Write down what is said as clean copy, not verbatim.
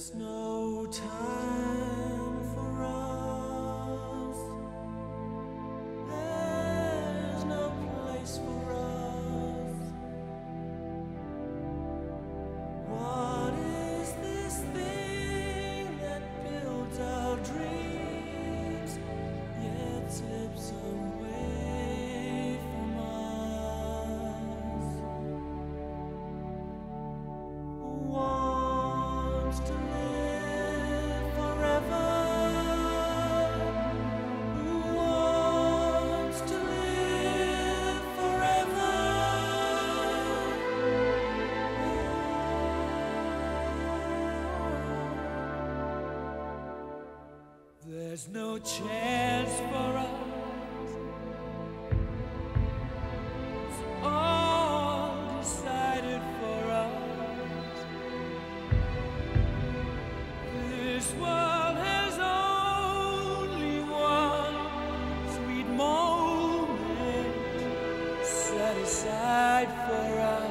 There's no time for us. There's no place for us. What is this thing that builds our dreams, yet slips away from us? Wants to live forever. Who wants to live forever? There's no chance for us. It's all decided for us. This world has only one sweet moment set aside for us.